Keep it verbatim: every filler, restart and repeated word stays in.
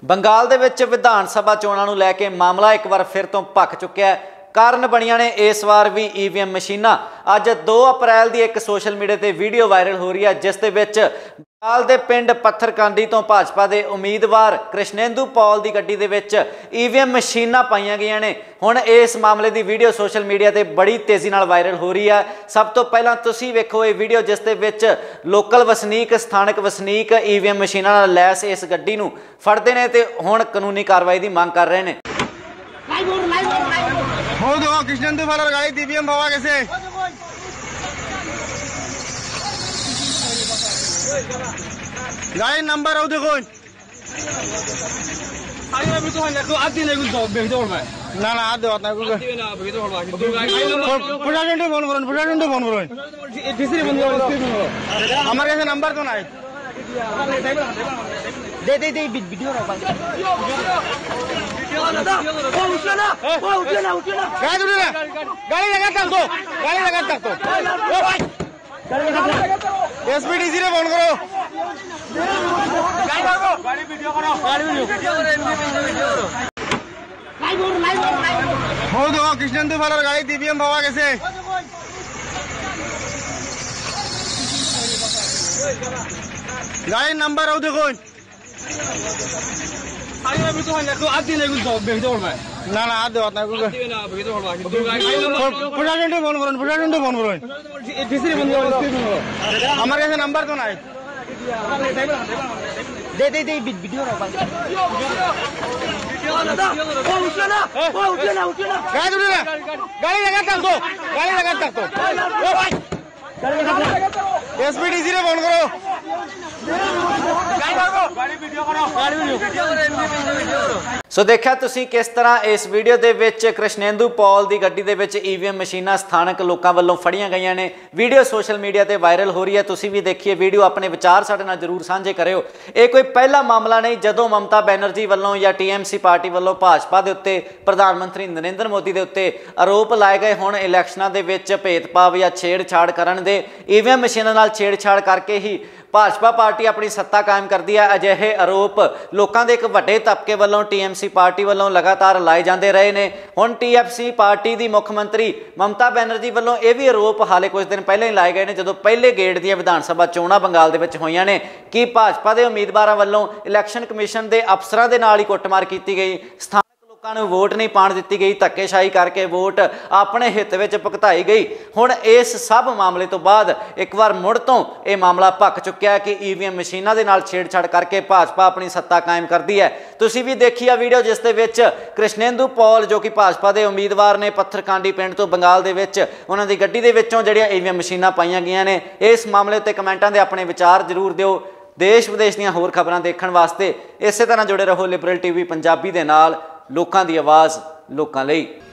ਬੰਗਾਲ ਦੇ ਵਿੱਚ ਵਿਧਾਨ ਸਭਾ ਚੋਣਾਂ ਨੂੰ ਲੈ ਕੇ ਮਾਮਲਾ ਇੱਕ ਵਾਰ ਫਿਰ ਤੋਂ ਭਖ ਚੁੱਕਿਆ ਹੈ। ਕਾਰਨ ਬਣੀਆਂ ਨੇ ਇਸ ਵਾਰ ਵੀ ਈਵੀਐਮ ਮਸ਼ੀਨਾਂ। ਅੱਜ दो अप्रैल की एक सोशल मीडिया ते वीडियो वायरल हो रही है जिस दे विच ਬੰਗਾਲ ਦੇ ਪਿੰਡ ਪੱਥਰਕਾਂਡੀ ਤੋਂ ਭਾਜਪਾ ਦੇ ਉਮੀਦਵਾਰ ਕ੍ਰਿਸ਼ਨੇਂਦੂ ਪੌਲ ਦੀ ਗੱਡੀ ਦੇ ਵਿੱਚ ਈਵੀਐਮ ਮਸ਼ੀਨਾਂ ਪਾਈਆਂ ਗਈਆਂ ਨੇ। ਹੁਣ ਇਸ ਮਾਮਲੇ ਦੀ ਵੀਡੀਓ ਸੋਸ਼ਲ ਮੀਡੀਆ ਤੇ ਬੜੀ ਤੇਜ਼ੀ ਨਾਲ ਵਾਇਰਲ ਹੋ ਰਹੀ ਹੈ। ਸਭ ਤੋਂ ਪਹਿਲਾਂ ਤੁਸੀਂ ਵੇਖੋ ਇਹ ਵੀਡੀਓ ਜਿਸ ਦੇ ਵਿੱਚ ਲੋਕਲ ਵਸਨੀਕ ਸਥਾਨਕ ਵਸਨੀਕ ਈਵੀਐਮ ਮਸ਼ੀਨਾਂ ਨਾਲ ਲੈਸ ਇਸ ਗੱਡੀ ਨੂੰ ਫੜਦੇ ਨੇ ਤੇ ਹੁਣ ਕਾਨੂੰਨੀ ਕਾਰਵਾਈ ਦੀ ਮੰਗ ਕਰ ਰਹੇ ਨੇ। हो दो कृष्णेंदू वाला गाड़ी ईवीएम बाबा कैसे गाड़ी नंबर हो देखो ना ना आते बात ना पुराने फोन करो पुराने फोन करो हमारे कैसे नंबर तो ना दे दे दे वीडियो गाड़ी लगा तक दो गाड़ी लगा तक दो एसपीडीसी ने फोन करो गाड़ी वीडियो करो गाड़ी वीडियो हो दो कृष्णेंदू वाला गाड़ी ईवीएम बाबा कैसे गाड़ी नंबर हो देखो ना ना आते बात ना पुराने फोन करो पुराने फोन करो हमारे कैसे नंबर तो ना दे दे दे वीडियो गाड़ी लगा तक दो गाड़ी लगा तक दो एसपीडीसी ने फोन करो सो देखा तुसी किस तरह इस वीडियो दे विच कृष्णेंदू पॉल दी गड्डी दे विच ईवीएम मशीनां स्थानक लोकां वल्लों फड़ियां गईयां ने। वीडियो सोशल मीडिया ते वायरल हो रही है। तुसी भी देखिए वीडियो, अपने विचार साडे नाल जरूर साझे करियो। ये कोई पहला मामला नहीं जदों ममता बैनर्जी वल्लों या टीएमसी पार्टी वल्लों भाजपा दे उत्ते प्रधानमंत्री नरेंद्र मोदी दे उत्ते आरोप लाए गए हुण इलैक्शनां दे विच भेदभाव या छेड़छाड़ करन दे ईवीएम मशीनां नाल छेड़छाड़ करके ही भाजपा पार्टी अपनी सत्ता कायम करती है। अजिहे आरोप लोगों के एक वड्डे तबके वालों टीएमसी पार्टी वालों लगातार लाए जाते रहे ने। हुण टीएफसी पार्टी की मुख मंत्री ममता बैनर्जी वालों ये भी आरोप हाले कुछ दिन पहले ही लाए गए हैं जदों पहले गेड़ दी विधान सभा चोणां बंगाल दे विच होईयां ने कि भाजपा के उम्मीदवारों वालों इलैक्शन कमीशन के अफसरां दे नाल ही कुੱਟਮਾਰ की गई, वोट नहीं पाण दी गई, धक्केशाही करके वोट अपने हित में भुगताई गई। हुण इस सब मामले तो बाद एक बार मुड़ तो यह मामला भख चुक्या है कि ईवीएम मशीनां दे नाल छेड़छाड़ करके भाजपा अपनी सत्ता कायम करती है। तुसीं भी देखी आ वीडियो जिस दे विच कृष्णेंदू पॉल जो कि भाजपा के उम्मीदवार ने पत्थरकांडी पिंड तो बंगाल दे विच उन्हां दी गड्डी दे विचों जिहड़ियां ईवीएम मशीनां पाईयां गईयां ने। इस मामले उत्ते कमेंटां दे अपने विचार जरूर दिओ। देश विदेश दीयां होर खबरां देखण वास्ते इसे तरह जुड़े रहो लिबरल टीवी पंजाबी दे नाल। लोकां दी आवाज़ लोकां लई।